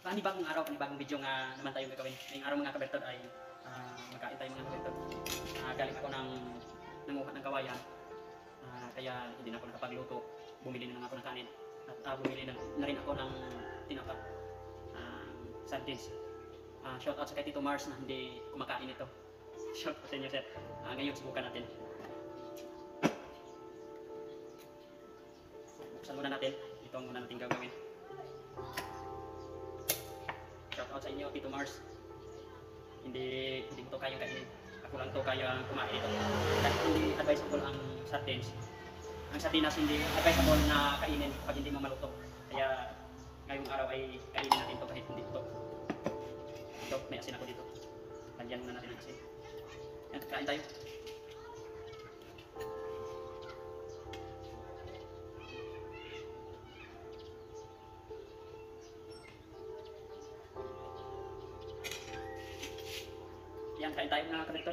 Panibagong araw, panibagong video nga naman tayo gagawin. Ngayong araw mga kabertod ay magkain tayo mga kabertod. Galing ako nanguha ng kawayan. Kaya hindi na ako nakapagluto. Bumili na lang ako ng kanin. At bumili na rin ako ng tinapa. Sardines. Shout out sa kay Tito Mars na hindi kumakain ito. Shout out sa inyo sir. Ngayon subukan natin. Buksan muna natin. Ito ang muna natin gagawin. Shout out sa inyo, Tito Mars. Hindi ko to kayang kainin. Ako lang to kayang kumain ito. Kahit hindi advisable ang sardines. Ang sardinas hindi advisable na kainin pag hindi mo maluto. Kaya ngayong araw ay kainin natin to kahit hindi to. Ito, may asin ako dito. Lagyan muna natin ang asin. Yan, kain tayo. Yan, kain tayo mga kabertod.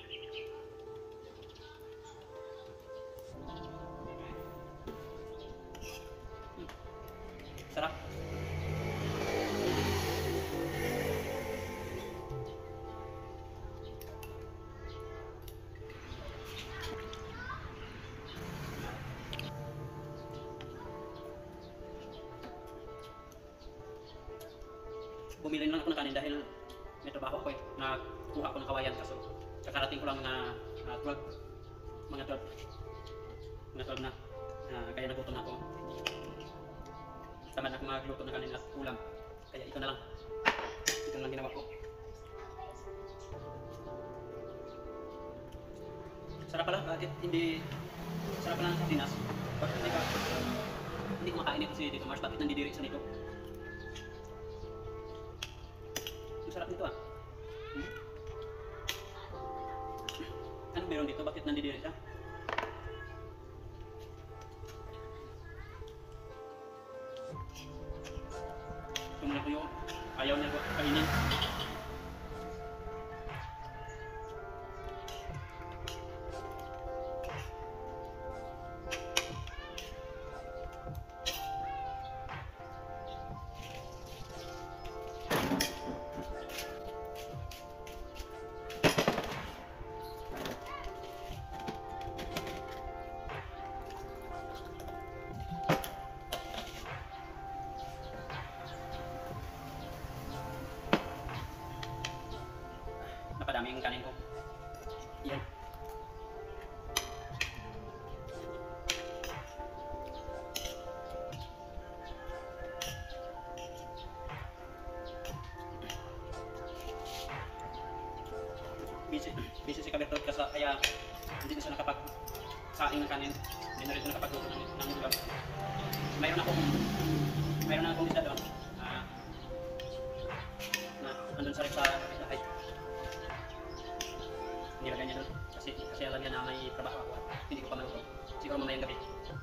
Sarap. Bumili lang ako ng kanin dahil may trabaho ako nakuha ko ng kawayan kaso kakarating ko lang na 12 na kaya nagutom na ako. Tamad na ako magluto ng kanin at ulam kaya ito na lang ginawa ko. Sarap pala, bakit hindi sarap pala ng sardinas? Bakit hindi kumakain ito si Tito Mars? Bakit nandidiri sa nito? Ang sarap nito Anong meron dito? Bakit nandidiri siya? Tumula ko yung ayaw niya kainin. Napadami yung kanin ko. Yan. Busy si Kabertod kaya hindi na siya nakapag-saing ng kanin. Hindi na rin siya nakapagluto ng ulam. Mayroon na akong isda doon. Andun sa rin sa kapitbahay. Nilagay niya doon kasi alam niya na may trabaho ako at hindi ko pa maluto. Siguro mamayang gabi.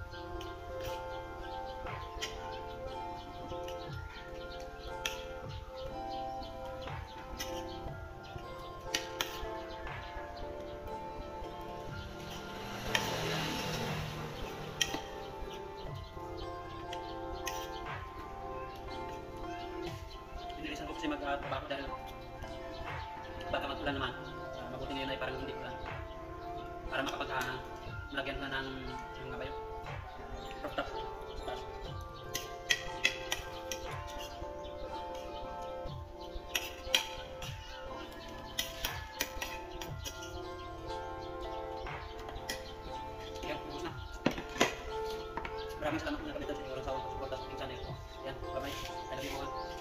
Pinilisan ko kasi magtrabaho dahil baka mag-ulan naman. Mabuti ngayon ay parang hindi ulan. Para malagyan na ng nga ba yun? Rooftop. Yan, ubos na. Maraming salamat mga kapitan sa inyong walang sawang pagsuporta sa aking channel. Yan, bye bye. I love you all.